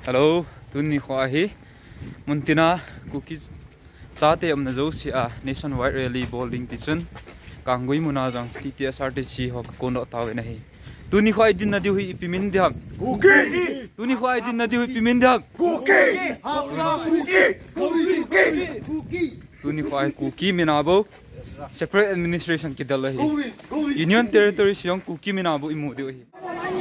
Hello, tuni khwa hi muntina Kuki chate amna zo si a nationwide rally bowling pichun Kanggui muna jang TTSRTC ho kono tawe na hi tuni khwa idin na diu hi pimin diam Kuki tuni khwa idin na diu hi pimin diam Kuki Kuki tuni khwa Kuki minabo separate administration ki dal hi union territory siang Kuki minabo imu diu hi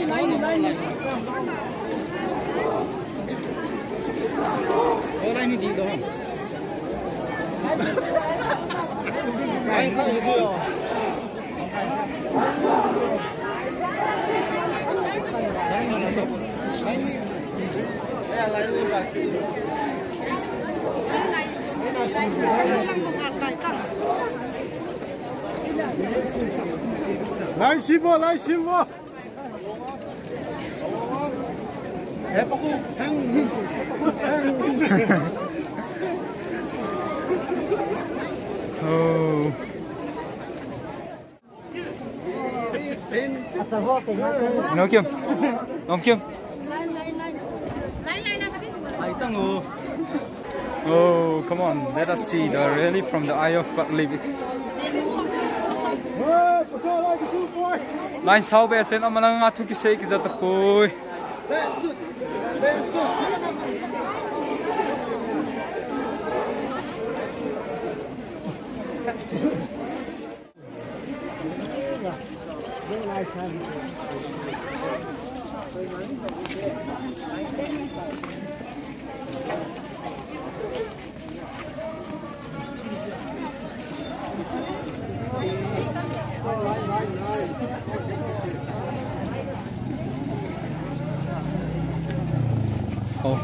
Ini di doang. Main kau itu. Lai sibo, lai sibo. Oh. Nó Kim. Ông Kim. Oh, come on. Let us see the rally from the eye of Bartley. Line sau bé sen ông mang ngatu ki sei ki zat koi. Oh.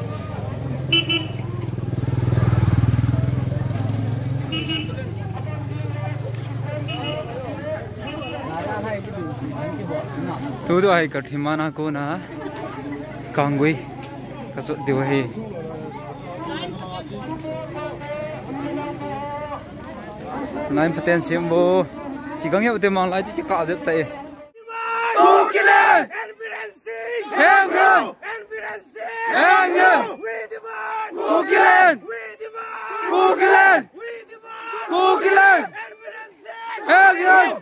Tu tu ai kathimana ko na Kanggui kasut diwa hi nine potential bo chigang ya ute mang lai chi ka jep tai Kukiland KMC we demand Kukiland Kukiland Kukiland KMC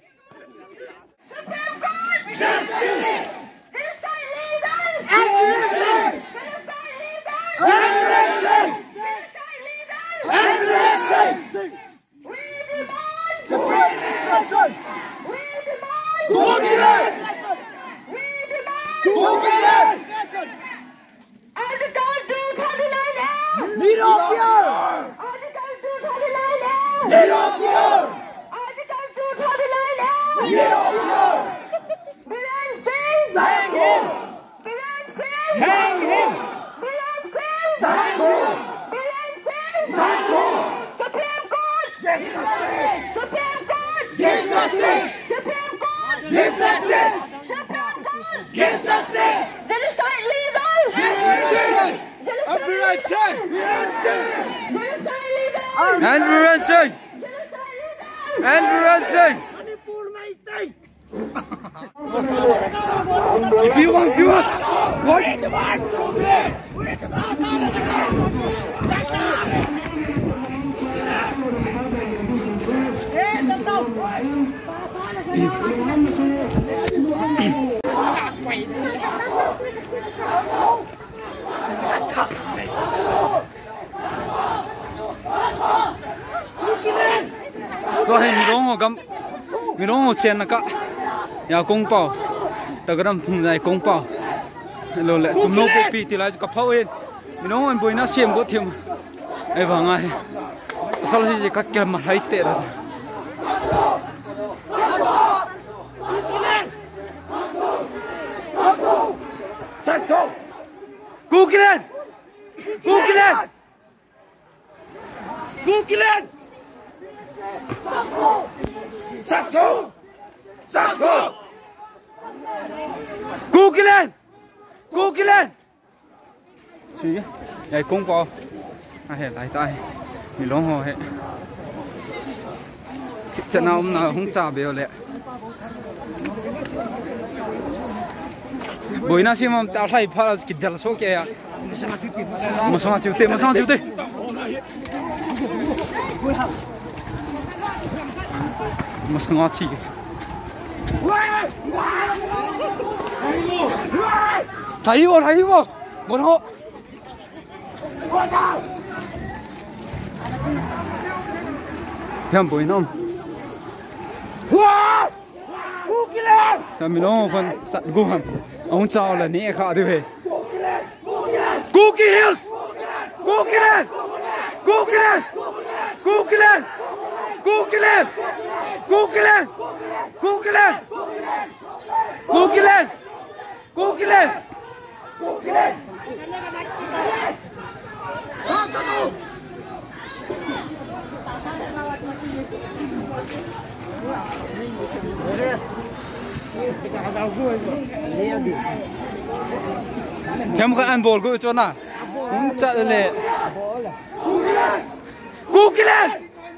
If you want, what? Tôi hay mình đóng một chén là cả nhà công bảo ta cái đám này công bảo rồi lại cùng nô pi thì lại có phao in mình đóng anh bồi nó xem có thêm ai vào ngay sau đó thì các cái mặt hay tệ rồi Kukiland Kukiland Kukiland Satu Kukiland Kukiland gì vậy công bò hệ lại tay mình lóng hồ hệ trận nào không trả béo lẹ Boina sih mam tak lagi pas kita langsung kaya. Masang cuti. Masang ngaci. Tahu. Bono. Yang boinam. Kukiland. Kami long fan sat guham. Ông chào là nè khá đi về. Kuki Hills. Kukiland. Kamu kan bol gue cona. Uncat le. Kukiland.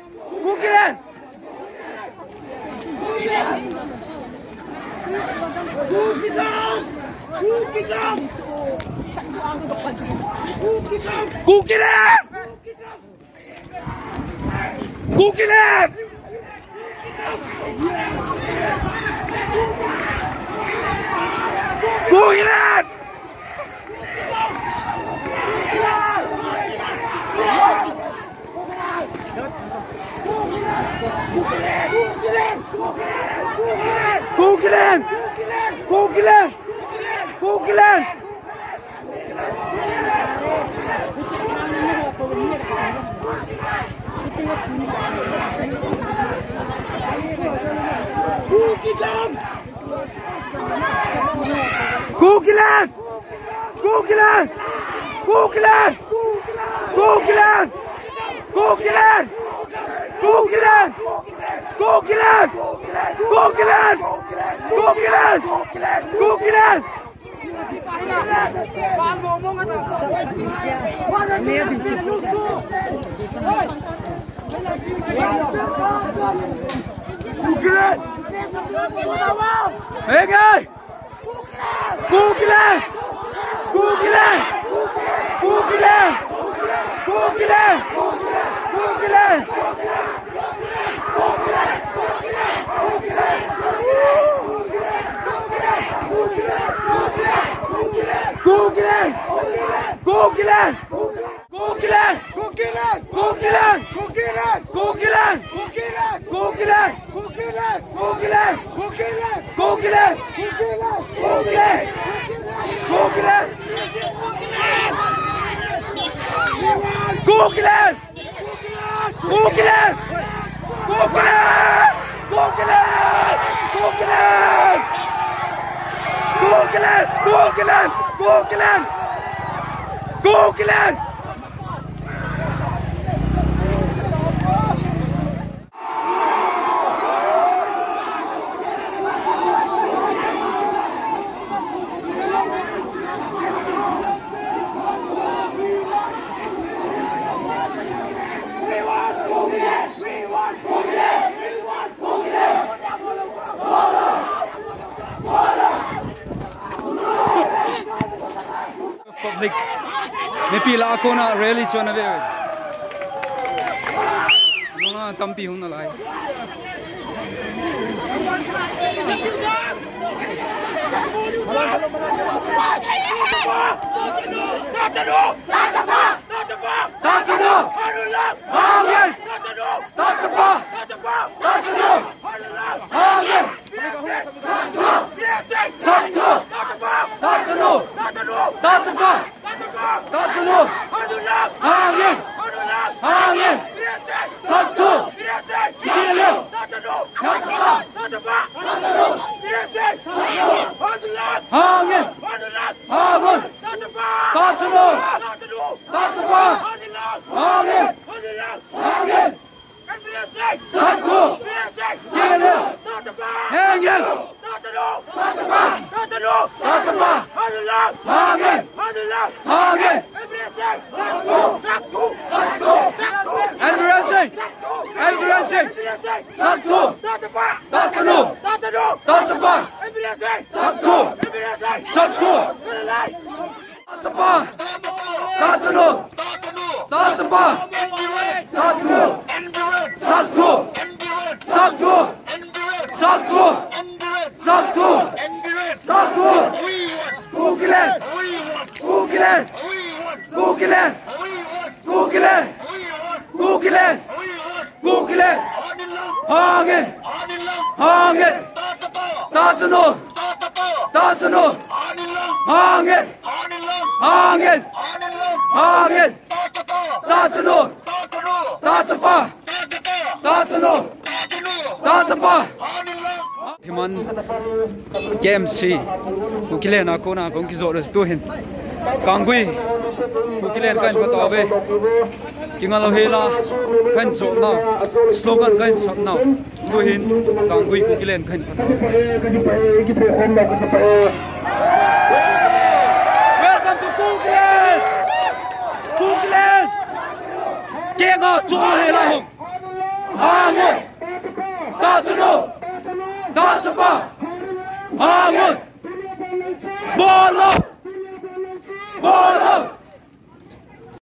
Public. Nepila ako na rally chona be. Nunga tampi huna lai. Satu pa. Tatano. Tatapa. Satu. Satu. Satu. Satu. Satu. Satu. Kukiland. Kukiland. Kukiland. Kukiland. Kukiland. Kukiland. Hangin. Hangin. Tatano. Tatano. Hangin. Hangin. Hangin. Tatano. Tatapa. Tatano. Tatapa. Himan KMC Kukiland ako na kung kizores tuhin Kanggui Kukiland kain patawe kingalo hela kain so na slogan kain sat na tuhin Kanggui Kukiland kain patawe. Welcome to Kukiland. Kukiland kenga cholo hela hong hangin tatano Tatapa. Hangin. Bolo. Bolo.